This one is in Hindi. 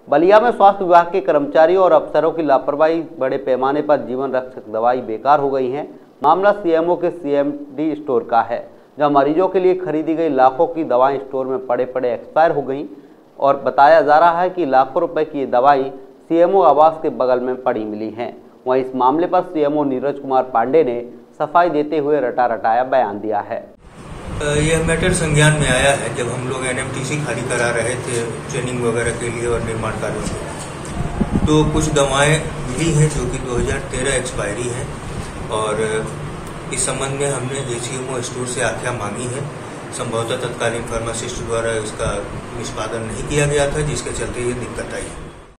बलिया में स्वास्थ्य विभाग के कर्मचारियों और अफसरों की लापरवाही बड़े पैमाने पर जीवन रक्षक दवाई बेकार हो गई है। मामला सीएमओ के सीएमडी स्टोर का है, जहां मरीजों के लिए खरीदी गई लाखों की दवाएं स्टोर में पड़े पड़े एक्सपायर हो गईं और बताया जा रहा है कि लाखों रुपए की ये दवाई सीएमओ आवास के बगल में पड़ी मिली हैं। वहीं इस मामले पर सीएमओ नीरज कुमार पांडे ने सफाई देते हुए रटा रटाया बयान दिया है। यह मैटर संज्ञान में आया है जब हम लोग एनएमटीसी खाली करा रहे थे ट्रेनिंग वगैरह के लिए और निर्माण कार्यों के, तो कुछ दवाएं मिली हैं जो कि 2013 एक्सपायरी हैं और इस संबंध में हमने एसीएमओ स्टोर से आज्ञा मांगी है। संभवतः तत्कालीन फार्मासिस्ट द्वारा इसका निष्पादन नहीं किया गया था, जिसके चलते ये दिक्कत आई।